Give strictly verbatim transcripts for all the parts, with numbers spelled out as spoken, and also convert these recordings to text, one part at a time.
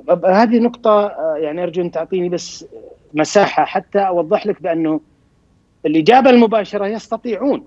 هذه نقطة يعني أرجو أن تعطيني بس مساحة حتى أوضح لك بأنه الإجابة المباشرة يستطيعون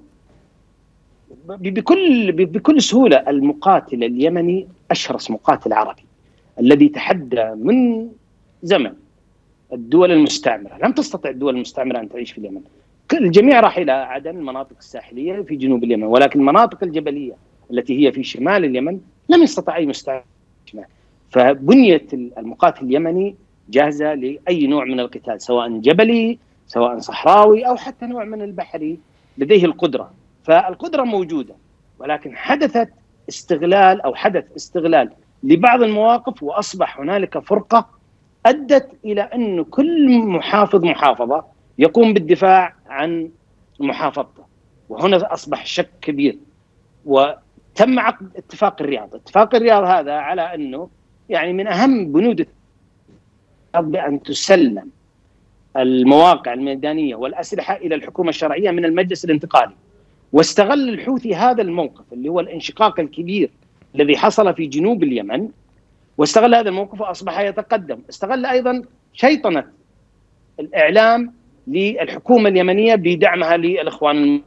بكل بكل سهولة. المقاتل اليمني أشرس مقاتل عربي الذي تحدى من زمن الدول المستعمرة. لم تستطع الدول المستعمرة أن تعيش في اليمن. الجميع راح إلى عدن، المناطق الساحلية في جنوب اليمن، ولكن المناطق الجبلية التي هي في شمال اليمن لم يستطع أي مستعمر. فبنية المقاتل اليمني جاهزة لأي نوع من القتال، سواء جبلي سواء صحراوي أو حتى نوع من البحري، لديه القدرة. فالقدرة موجودة، ولكن حدثت استغلال أو حدث استغلال لبعض المواقف، وأصبح هنالك فرقة أدت إلى أن كل محافظ محافظة يقوم بالدفاع عن محافظته. وهنا أصبح شك كبير، وتم عقد اتفاق الرياض. اتفاق الرياض هذا على أنه يعني من أهم بنود بأن تسلم المواقع الميدانية والأسلحة إلى الحكومة الشرعية من المجلس الانتقالي. واستغل الحوثي هذا الموقف اللي هو الانشقاق الكبير الذي حصل في جنوب اليمن، واستغل هذا الموقف وأصبح يتقدم. استغل أيضا شيطنة الإعلام للحكومة اليمنية بدعمها للإخوان المسلمين.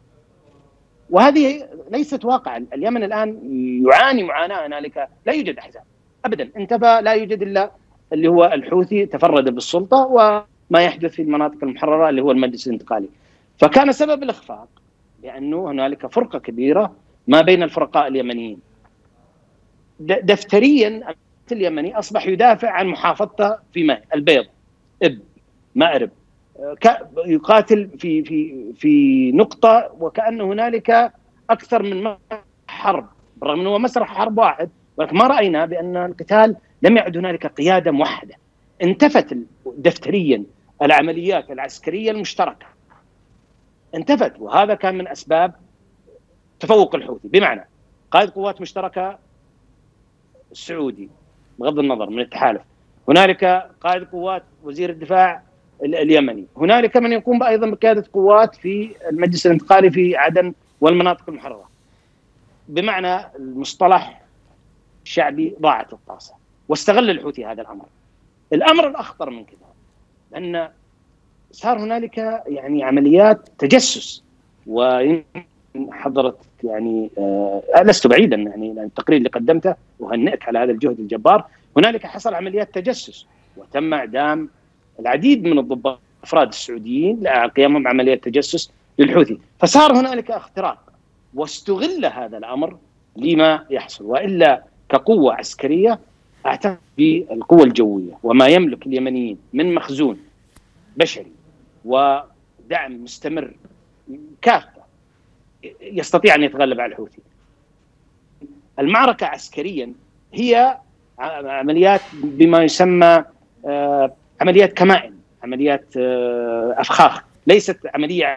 وهذه ليست واقع. اليمن الآن يعاني معاناة هنالك، لا يوجد أحزاب أبدا، انتفى، لا يوجد إلا اللي هو الحوثي تفرد بالسلطة، وما يحدث في المناطق المحررة اللي هو المجلس الانتقالي. فكان سبب الإخفاق لأنه هنالك فرقة كبيرة ما بين الفرقاء اليمنيين. دفتريا اليمني أصبح يدافع عن محافظته في ماء البيض، إب، مأرب، يقاتل في في في نقطة وكأن هنالك أكثر من حرب، بالرغم أنه مسرح حرب واحد، ولكن ما رأينا بأن القتال لم يعد هنالك قيادة موحدة. انتفت دفتريا العمليات العسكرية المشتركة، انتفت، وهذا كان من أسباب تفوق الحوثي. بمعنى قائد قوات مشتركة السعودي بغض النظر من التحالف، هنالك قائد قوات وزير الدفاع اليمني، هنالك من يقوم أيضا بقيادة قوات في المجلس الانتقالي في عدن والمناطق المحررة. بمعنى المصطلح الشعبي ضاعت الطاسة، واستغل الحوثي هذا الأمر. الأمر الأخطر من كذا أن صار هنالك يعني عمليات تجسس، وحضرت يعني آه لست بعيدا يعني التقرير اللي قدمته وهنئك على هذا الجهد الجبار. هنالك حصل عمليات تجسس، وتم إعدام العديد من الضباط الأفراد السعوديين لقيامهم بعمليات تجسس للحوثي. فصار هنالك اختراق، واستغل هذا الأمر لما يحصل. وإلا كقوة عسكرية أعتقد بالقوة الجوية وما يملك اليمنيين من مخزون بشري ودعم مستمر كافة يستطيع أن يتغلب على الحوثي. المعركة عسكريا هي عمليات بما يسمى عمليات كمائن، عمليات أفخاخ، ليست عملية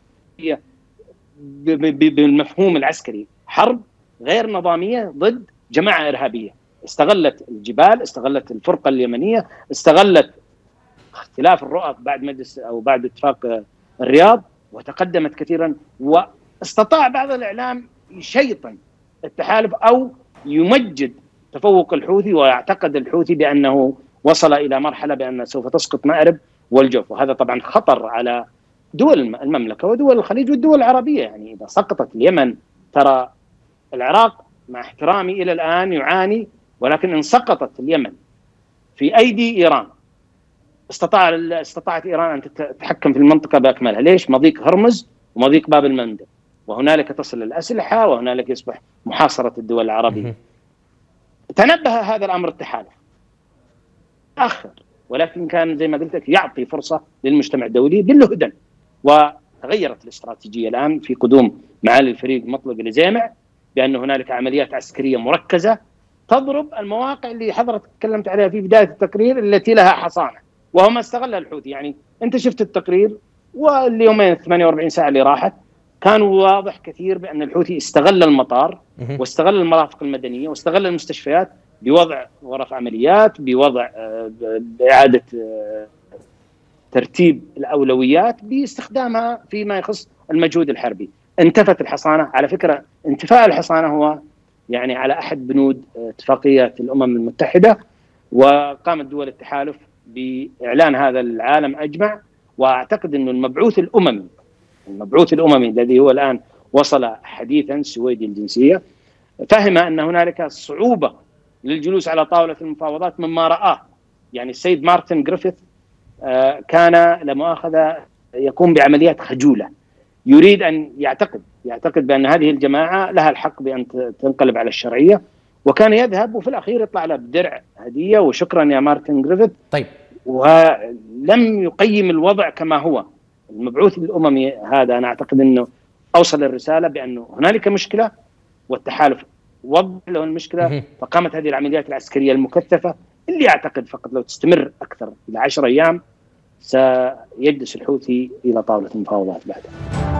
بالمفهوم العسكري. حرب غير نظامية ضد جماعة إرهابية استغلت الجبال، استغلت الفرقة اليمنية، استغلت اختلاف الرؤى بعد مجلس أو بعد اتفاق الرياض، وتقدمت كثيرا. واستطاع بعض الإعلام يشيطن التحالف أو يمجد تفوق الحوثي، ويعتقد الحوثي بأنه وصل إلى مرحلة بأن سوف تسقط مأرب والجوف. وهذا طبعا خطر على دول المملكة ودول الخليج والدول العربية. يعني إذا سقطت اليمن، ترى العراق مع احترامي إلى الآن يعاني، ولكن إن سقطت اليمن في أيدي إيران استطاع استطاعت إيران أن تتحكم في المنطقة بأكملها. ليش؟ مضيق هرمز ومضيق باب المندب، وهنالك تصل الأسلحة، وهنالك يصبح محاصرة الدول العربية. تنبه هذا الأمر التحالف، تأخر، ولكن كان زي ما قلت لك يعطي فرصة للمجتمع الدولي بالهدن. وتغيرت الاستراتيجية الآن في قدوم معالي الفريق مطلق الجامع، بأن هنالك عمليات عسكرية مركزة تضرب المواقع اللي حضرتك تكلمت عليها في بداية التقرير التي لها حصانة، وهو ما استغلها الحوثي. يعني أنت شفت التقرير، واليومين ثمانية وأربعين ساعة اللي راحت كان واضح كثير بأن الحوثي استغل المطار واستغل المرافق المدنية واستغل المستشفيات بوضع غرف عمليات، بوضع إعادة ترتيب الأولويات، باستخدامها فيما يخص المجهود الحربي. انتفت الحصانة. على فكرة انتفاء الحصانة هو يعني على أحد بنود اتفاقيات الأمم المتحدة، وقامت دول التحالف بإعلان هذا العالم أجمع. وأعتقد أن المبعوث الأممي المبعوث الأممي الذي هو الآن وصل حديثا سويدي الجنسية فهم أن هنالك صعوبة للجلوس على طاولة المفاوضات مما رآه. يعني السيد مارتن جريفيث كان لمؤاخذة يقوم بعمليات خجولة، يريد أن يعتقد يعتقد بأن هذه الجماعة لها الحق بأن تنقلب على الشرعية، وكان يذهب وفي الأخير يطلع له بدرع هدية وشكرا يا مارتن جريفيث. طيب، ولم يقيم الوضع كما هو. المبعوث الأممي هذا أنا أعتقد أنه أوصل الرسالة بأنه هنالك مشكلة والتحالف وضع له المشكلة، فقامت هذه العمليات العسكرية المكثفة اللي أعتقد فقط لو تستمر أكثر إلى عشر أيام سيجلس الحوثي إلى طاولة المفاوضات بعدها.